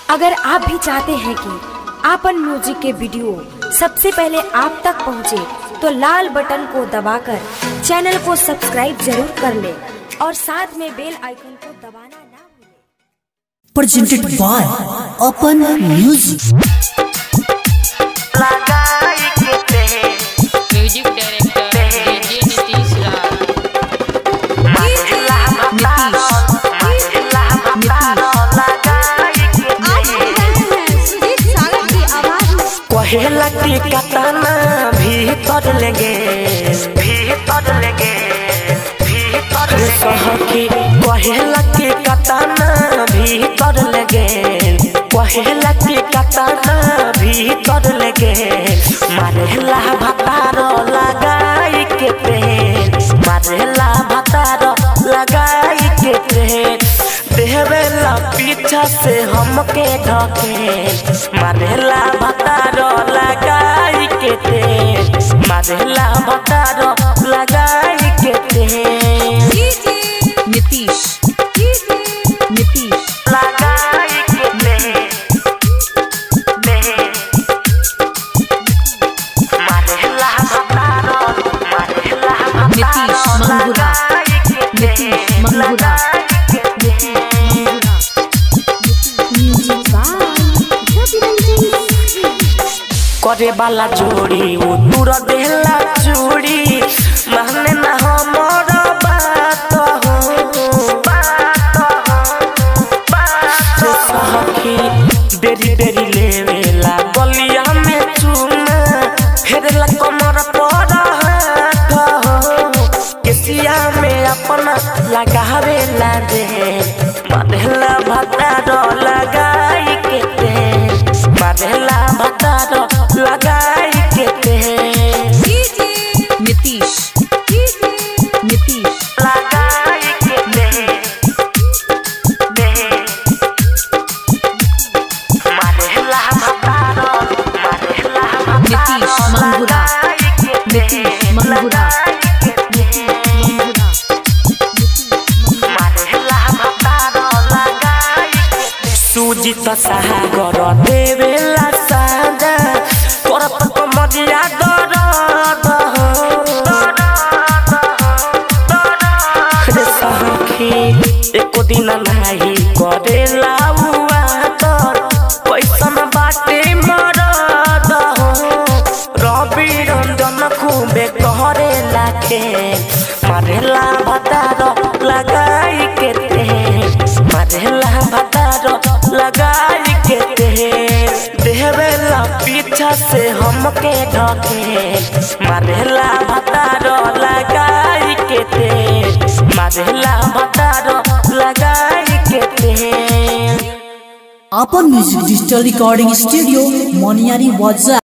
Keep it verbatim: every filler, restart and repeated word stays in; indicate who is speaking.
Speaker 1: अगर आप भी चाहते हैं कि आपन म्यूजिक के वीडियो सबसे पहले आप तक पहुंचे, तो लाल बटन को दबाकर चैनल को सब्सक्राइब जरूर कर ले और साथ में बेल आइकन को दबाना ना भूलें।
Speaker 2: Presented by Apan music.
Speaker 3: Music director DJ Nitish Raj.
Speaker 4: कहेला की कतना भीतर लगे भीतर लगे भीतर सहकी कहेला की कतना भीतर लगे कहेला की कतना भीतर लगे मारेला भतारो लगाई के पेन मारेला भतारो लगाई के पेन देहवेला पीछा से हमके ढके मारेला भतारो लगाई के तेन मारेला भतारो लगाई के तेन
Speaker 2: नीतीश नीतीश
Speaker 4: लगाई के तेन मारेला भतारो मारेला
Speaker 2: नीतीश मंगुरा नीतीश मंगुरा
Speaker 4: करे वाला जोड़ी वो दूर देला चूड़ी माने ना हमर बात हो बात हो बात सखी बेरी बेरी लेवेला गलिया में चूना फेरला कमर पर हाथ हो केसिया में अपना लगावेला दे मारेला भतारो लगाई के दे मारेला भतारो लगाई के तेन
Speaker 2: नीतीश नीतीश
Speaker 4: लगाई के तेन मारेला भतारो मारेला
Speaker 2: नीतीश मंगुरा नीतीश मंगुरा
Speaker 4: मारेला भतारो लगाई सूजी तो सागर देवेला सादा करत कमरिया दरद रे सखी एको दिन नाही करेला हुआ तर पैसन बाटे मरद रवि रंजन खूबे करेला के मारेला भतारो लगाई के तेन मारेला भतारो लगाई के तेन देहवेला पीछा से हमके ढके मारेला भतारो लगाई के तेन मारेला भतारो लगाई के तेन।
Speaker 2: Apan music digital recording studio Moniyari वाजा।